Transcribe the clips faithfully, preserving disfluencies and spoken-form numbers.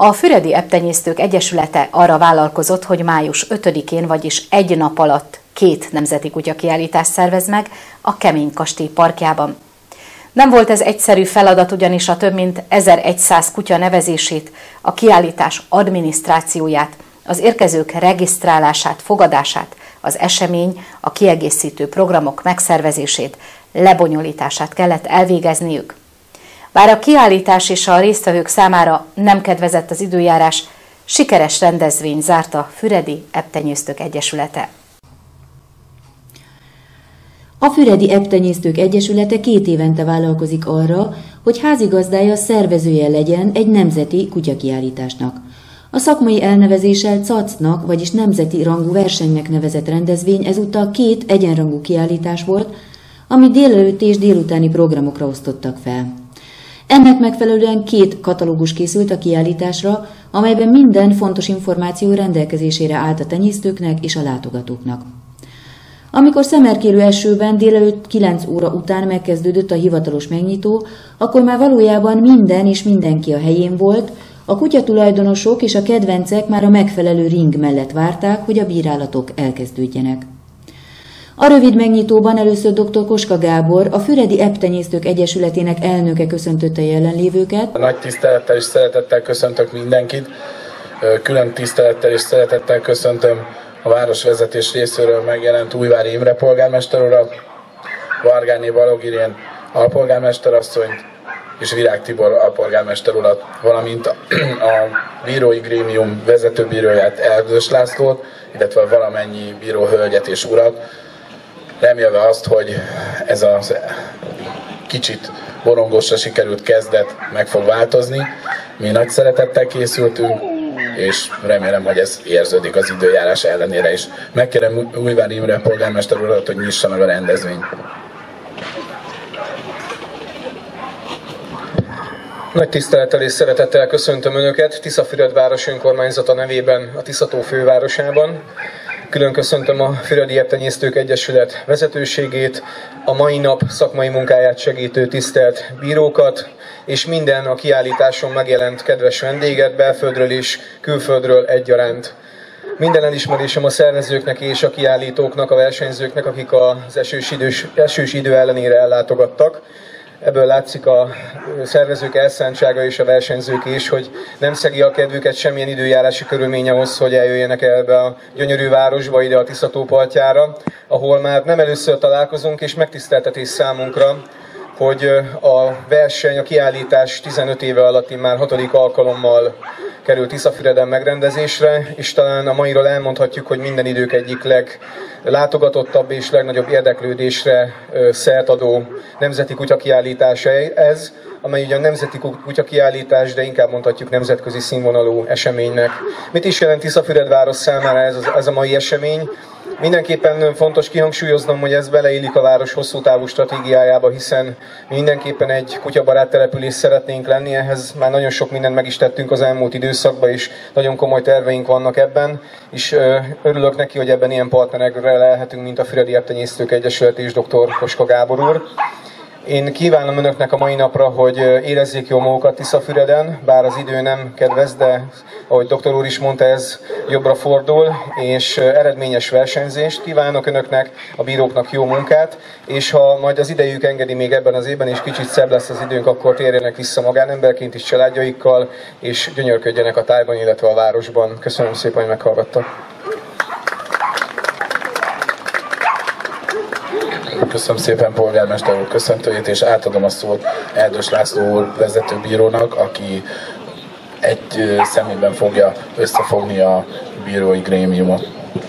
A Füredi Ebbtenyésztők Egyesülete arra vállalkozott, hogy május ötödikén, vagyis egy nap alatt két nemzeti kutyakiállítást szervez meg a Kemény Kastély parkjában. Nem volt ez egyszerű feladat, ugyanis a több mint ezerszáz kutya nevezését, a kiállítás adminisztrációját, az érkezők regisztrálását, fogadását, az esemény, a kiegészítő programok megszervezését, lebonyolítását kellett elvégezniük. Bár a kiállítás és a résztvevők számára nem kedvezett az időjárás, sikeres rendezvény zárta a Füredi Ebbtenyésztők Egyesülete. A Füredi Ebbtenyésztők Egyesülete két évente vállalkozik arra, hogy házigazdája, szervezője legyen egy nemzeti kutyakiállításnak. A szakmai elnevezéssel cé á cé-nak, vagyis nemzeti rangú versenynek nevezett rendezvény ezúttal két egyenrangú kiállítás volt, amit délelőtt és délutáni programokra osztottak fel. Ennek megfelelően két katalógus készült a kiállításra, amelyben minden fontos információ rendelkezésére állt a tenyésztőknek és a látogatóknak. Amikor szemerkélő esőben délelőtt kilenc óra után megkezdődött a hivatalos megnyitó, akkor már valójában minden és mindenki a helyén volt, a kutyatulajdonosok és a kedvencek már a megfelelő ring mellett várták, hogy a bírálatok elkezdődjenek. A rövid megnyitóban először dr. Koska Gábor, a Füredi Ebbtenyésztők Egyesületének elnöke köszöntötte jelenlévőket. Nagy tisztelettel és szeretettel köszöntök mindenkit, külön tisztelettel és szeretettel köszöntöm a városvezetés részéről megjelent Újvári Imre polgármester urat, Vargányi Balogh Irén alpolgármesterasszonyt és Virág Tibor alpolgármester urat, valamint a, a bírói grémium vezetőbíróját, Erdős Lászlót, illetve valamennyi bíróhölgyet és urat, remélve azt, hogy ez a kicsit borongósra sikerült kezdet meg fog változni. Mi nagy szeretettel készültünk, és remélem, hogy ez érződik az időjárás ellenére is. Megkérem Újvári Imre polgármester urat, hogy nyissa meg a rendezvényt. Nagy tisztelettel és szeretettel köszöntöm Önöket Tiszafüred város önkormányzata nevében a Tiszató fővárosában. Külön köszöntöm a Füredi Ebbtenyésztők Egyesület vezetőségét, a mai nap szakmai munkáját segítő tisztelt bírókat, és minden a kiállításon megjelent kedves vendéget, belföldről és külföldről egyaránt. Minden elismerésem a szervezőknek és a kiállítóknak, a versenyzőknek, akik az esős, idős, esős idő ellenére ellátogattak. Ebből látszik a szervezők elszántsága és a versenyzők is, hogy nem szegi a kedvüket semmilyen időjárási körülmény ahhoz, hogy eljöjjenek ebbe a gyönyörű városba, ide a Tiszató partjára, ahol már nem először találkozunk, és megtiszteltetés számunkra, hogy a verseny, a kiállítás tizenöt éve alatti már hatodik alkalommal került Tiszafüreden megrendezésre, és talán a mairól elmondhatjuk, hogy minden idők egyik leglátogatottabb és legnagyobb érdeklődésre szert adó nemzeti kutyakiállítása ez, amely ugyan nemzeti kutyakiállítás, de inkább mondhatjuk nemzetközi színvonalú eseménynek. Mit is jelent Tiszafüred város számára ez, ez a mai esemény? Mindenképpen fontos kihangsúlyoznom, hogy ez beleillik a város hosszú távú stratégiájába, hiszen mindenképpen egy kutyabarát település szeretnénk lenni, ehhez már nagyon sok mindent meg is tettünk az elmúlt időszakban, és nagyon komoly terveink vannak ebben, és örülök neki, hogy ebben ilyen partnerekre lehetünk, mint a Füredi Ebbtenyésztők Egyesület és dr. Koska Gábor úr. Én kívánom Önöknek a mai napra, hogy érezzék jól magukat Tiszafüreden, bár az idő nem kedvez, de ahogy doktor úr is mondta, ez jobbra fordul, és eredményes versenyzést kívánok Önöknek, a bíróknak jó munkát, és ha majd az idejük engedi még ebben az évben, és kicsit szebb lesz az időnk, akkor térjenek vissza magánemberként is családjaikkal, és gyönyörködjenek a tájban, illetve a városban. Köszönöm szépen, hogy meghallgattak. Köszönöm szépen polgármester úr köszöntőjét, és átadom a szót Erdős László úr vezetőbírónak, aki egy személyben fogja összefogni a bírói grémiumot.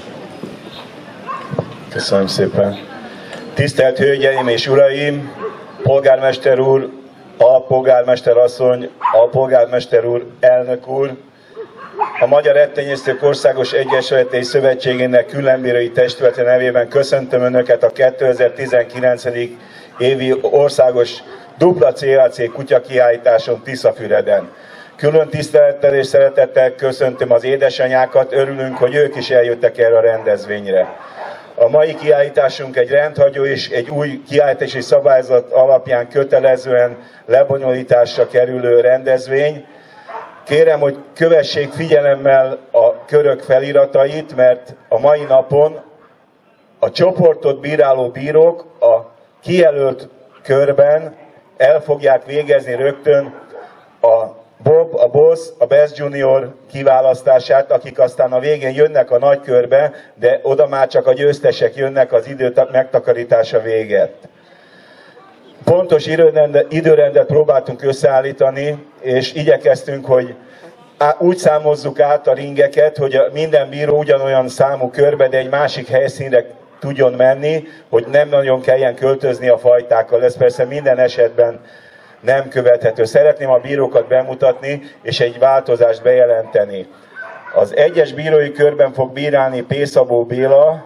Köszönöm szépen. Tisztelt Hölgyeim és Uraim, polgármester úr, alpolgármester asszony, alpolgármester úr, elnök úr, a Magyar Ebbtenyésztők Országos Egyesületei Szövetségének különbírói testülete nevében köszöntöm Önöket a kétezer-tizenkilenc. évi országos dupla cé á cé kutyakiállításon Tiszafüreden. Külön tisztelettel és szeretettel köszöntöm az édesanyákat, örülünk, hogy ők is eljöttek erre a rendezvényre. A mai kiállításunk egy rendhagyó és egy új kiállítási szabályzat alapján kötelezően lebonyolításra kerülő rendezvény. Kérem, hogy kövessék figyelemmel a körök feliratait, mert a mai napon a csoportot bíráló bírók a kijelölt körben el fogják végezni rögtön a Bob, a Boss, a Best Junior kiválasztását, akik aztán a végén jönnek a nagy körbe, de oda már csak a győztesek jönnek az idő megtakarítása véget. Pontos időrendet, időrendet próbáltunk összeállítani, és igyekeztünk, hogy úgy számozzuk át a ringeket, hogy minden bíró ugyanolyan számú körbe, de egy másik helyszínre tudjon menni, hogy nem nagyon kelljen költözni a fajtákkal. Ez persze minden esetben nem követhető. Szeretném a bírókat bemutatni, és egy változást bejelenteni. Az egyes bírói körben fog bírálni P. Szabó Béla,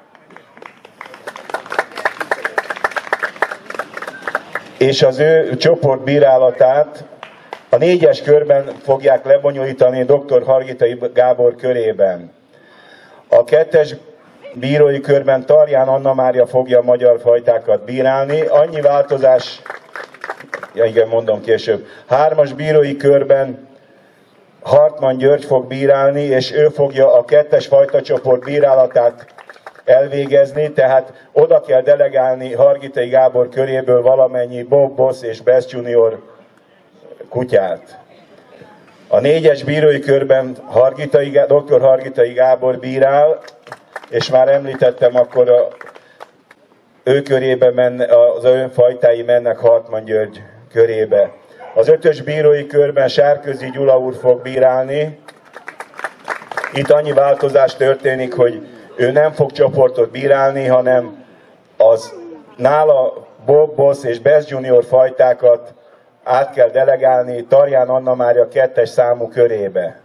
és az ő csoport bírálatát a négyes körben fogják lebonyolítani dr. Hargitai Gábor körében. A kettes bírói körben Tarján Anna Mária fogja a magyar fajtákat bírálni. Annyi változás, ja igen, mondom később. Hármas bírói körben Hartmann György fog bírálni, és ő fogja a kettes fajtacsoport bírálatát elvégezni, tehát oda kell delegálni Hargitai Gábor köréből valamennyi Bob, Boss és Best Junior kutyát. A négyes bírói körben Hargitai, dr. Hargitai Gábor bírál, és már említettem, akkor a, ő körébe menne, az ő fajtái mennek Hartmann György körébe. Az ötös bírói körben Sárközi Gyula úr fog bírálni. Itt annyi változás történik, hogy ő nem fog csoportot bírálni, hanem az nála Bob, Boss és Best Junior fajtákat át kell delegálni Tarján Anna Mária kettes számú körébe.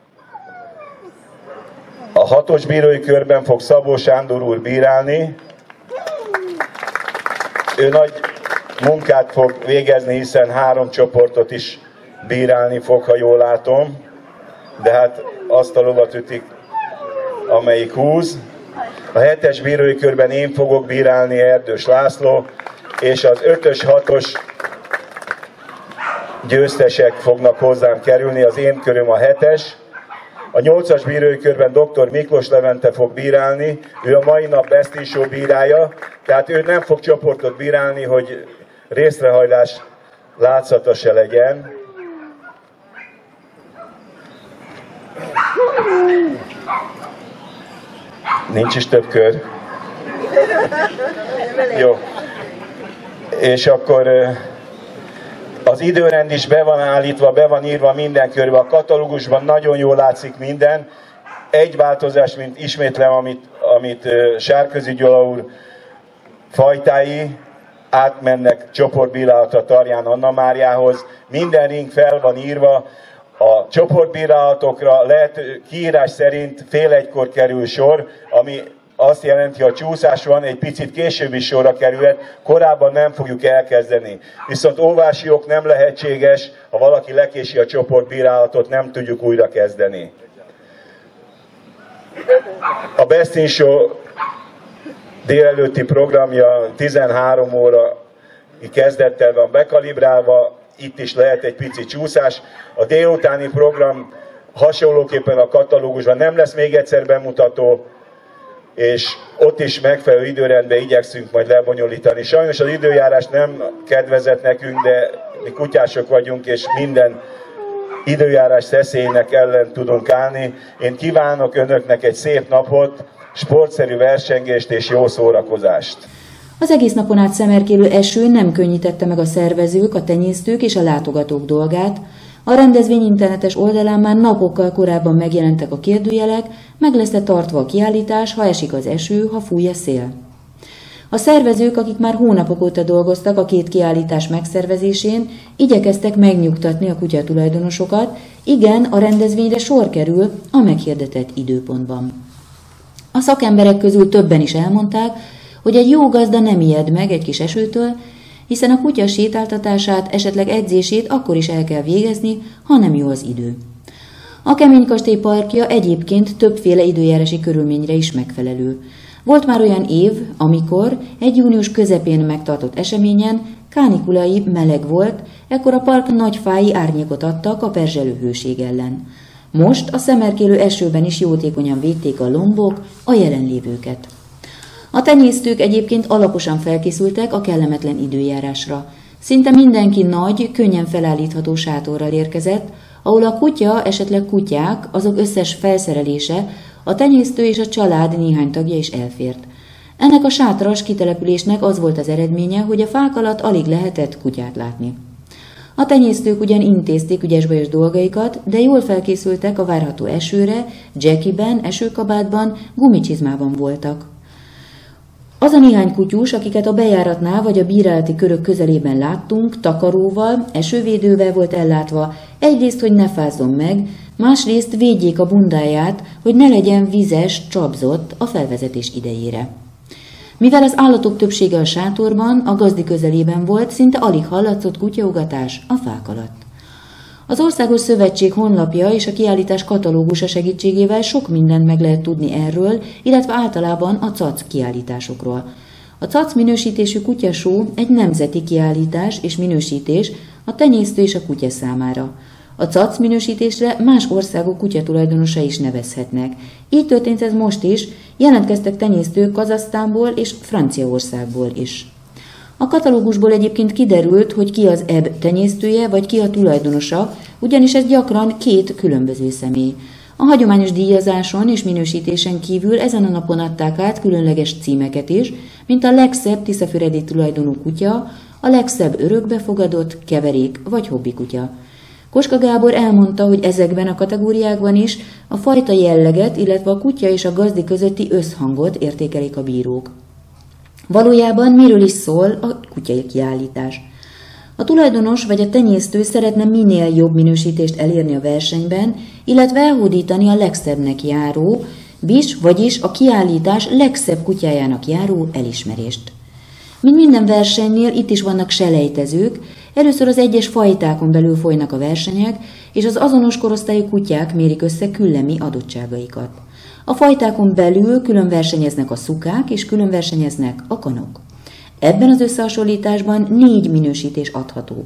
A hatos bírói körben fog Szabó Sándor úr bírálni. Ő nagy munkát fog végezni, hiszen három csoportot is bírálni fog, ha jól látom. De hát azt a lovat ütik, amelyik húz. A hetes bírói körben én fogok bírálni, Erdős László, és az ötös, hatos győztesek fognak hozzám kerülni, az én köröm a hetes. A nyolcas bírói körben dr. Miklós Levente fog bírálni, ő a mai nap Best in Show bírája, tehát ő nem fog csoportot bírálni, hogy részrehajlás látszata se legyen. Nincs is több kör. Jó. És akkor az időrend is be van állítva, be van írva minden körbe. A katalógusban nagyon jól látszik minden. Egy változás, mint ismétlem, amit, amit Sárközi Gyula úr fajtái átmennek csoportbírálatra Tarján Anna Máriához. Minden ring fel van írva. A csoportbírálatokra lehet kiírás szerint fél egykor kerül sor, ami azt jelenti, ha csúszás van, egy picit később is sorra kerülhet, korábban nem fogjuk elkezdeni. Viszont óvási ok nem lehetséges, ha valaki lekési a csoportbírálatot, nem tudjuk újra kezdeni. A Best in Show délelőtti programja tizenhárom óra kezdettel van bekalibrálva, itt is lehet egy pici csúszás. A délutáni program hasonlóképpen a katalógusban nem lesz még egyszer bemutató, és ott is megfelelő időrendben igyekszünk majd lebonyolítani. Sajnos az időjárás nem kedvezett nekünk, de mi kutyások vagyunk, és minden időjárás szeszélynek ellen tudunk állni. Én kívánok önöknek egy szép napot, sportszerű versengést és jó szórakozást! Az egész napon át szemerkélő eső nem könnyítette meg a szervezők, a tenyésztők és a látogatók dolgát. A rendezvény internetes oldalán már napokkal korábban megjelentek a kérdőjelek, meg lesz-e tartva a kiállítás, ha esik az eső, ha fúj a szél. A szervezők, akik már hónapok óta dolgoztak a két kiállítás megszervezésén, igyekeztek megnyugtatni a kutyatulajdonosokat, igen, a rendezvényre sor kerül a meghirdetett időpontban. A szakemberek közül többen is elmondták, hogy egy jó gazda nem ijed meg egy kis esőtől, hiszen a kutya sétáltatását, esetleg edzését akkor is el kell végezni, ha nem jó az idő. A Keménykastély parkja egyébként többféle időjárási körülményre is megfelelő. Volt már olyan év, amikor egy június közepén megtartott eseményen kánikulai meleg volt, ekkor a park nagy fái árnyékot adtak a perzselő hőség ellen. Most a szemerkélő esőben is jótékonyan védték a lombok a jelenlévőket. A tenyésztők egyébként alaposan felkészültek a kellemetlen időjárásra. Szinte mindenki nagy, könnyen felállítható sátorral érkezett, ahol a kutya, esetleg kutyák, azok összes felszerelése, a tenyésztő és a család néhány tagja is elfért. Ennek a sátras kitelepülésnek az volt az eredménye, hogy a fák alatt alig lehetett kutyát látni. A tenyésztők ugyan intézték ügyes-bajos dolgaikat, de jól felkészültek a várható esőre, dzsekiben, esőkabátban, gumicsizmában voltak. Az a néhány kutyus, akiket a bejáratnál vagy a bírálati körök közelében láttunk, takaróval, esővédővel volt ellátva, egyrészt, hogy ne fázzon meg, másrészt védjék a bundáját, hogy ne legyen vizes, csapzott a felvezetés idejére. Mivel az állatok többsége a sátorban, a gazdi közelében volt, szinte alig hallatszott kutyaugatás a fák alatt. Az Országos Szövetség honlapja és a kiállítás katalógusa segítségével sok mindent meg lehet tudni erről, illetve általában a cac kiállításokról. A cac minősítésű kutyashow egy nemzeti kiállítás és minősítés a tenyésztő és a kutya számára. A cac minősítésre más országok kutyatulajdonosa is nevezhetnek. Így történt ez most is, jelentkeztek tenyésztők Kazahsztánból és Franciaországból is. A katalógusból egyébként kiderült, hogy ki az eb tenyésztője, vagy ki a tulajdonosa, ugyanis ez gyakran két különböző személy. A hagyományos díjazáson és minősítésen kívül ezen a napon adták át különleges címeket is, mint a legszebb tiszafüredi tulajdonú kutya, a legszebb örökbefogadott, keverék vagy hobbikutya. Koska Gábor elmondta, hogy ezekben a kategóriákban is a fajta jelleget, illetve a kutya és a gazdi közötti összhangot értékelik a bírók. Valójában miről is szól a kutyai kiállítás? A tulajdonos vagy a tenyésztő szeretne minél jobb minősítést elérni a versenyben, illetve elhódítani a legszebbnek járó, bis, vagyis a kiállítás legszebb kutyájának járó elismerést. Mint minden versenynél, itt is vannak selejtezők, először az egyes fajtákon belül folynak a versenyek, és az azonos korosztályú kutyák mérik össze küllemi adottságaikat. A fajtákon belül külön versenyeznek a szukák, és külön versenyeznek a kanok. Ebben az összehasonlításban négy minősítés adható.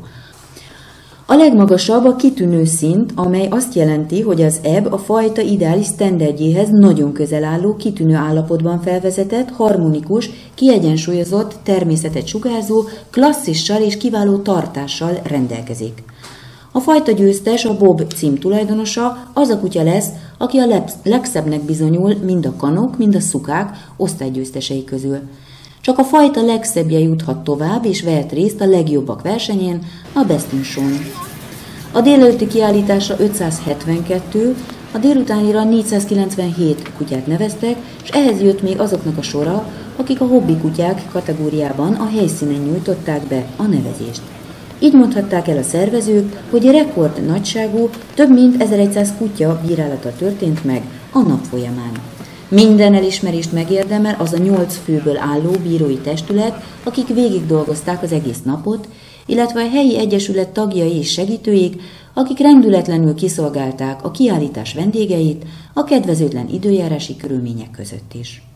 A legmagasabb a kitűnő szint, amely azt jelenti, hogy az eb a fajta ideális sztenderdjéhez nagyon közel álló, kitűnő állapotban felvezetett, harmonikus, kiegyensúlyozott, természetet sugárzó, klasszissal és kiváló tartással rendelkezik. A fajta győztes, a Bob cím tulajdonosa, az a kutya lesz, aki a legszebbnek bizonyul mind a kanok, mind a szukák osztálygyőztesei közül. Csak a fajta legszebbje juthat tovább, és vehet részt a legjobbak versenyén, a Best in Show-n. A délelőtti kiállításra ötszázhetvenkettő, a délutánira négyszázkilencvenhét kutyát neveztek, és ehhez jött még azoknak a sora, akik a hobbi kutyák kategóriában a helyszínen nyújtották be a nevezést. Így mondhatták el a szervezők, hogy rekord nagyságú, több mint ezerszáz kutya bírálata történt meg a nap folyamán. Minden elismerést megérdemel az a nyolc főből álló bírói testület, akik végig dolgozták az egész napot, illetve a helyi egyesület tagjai és segítőik, akik rendületlenül kiszolgálták a kiállítás vendégeit a kedvezőtlen időjárási körülmények között is.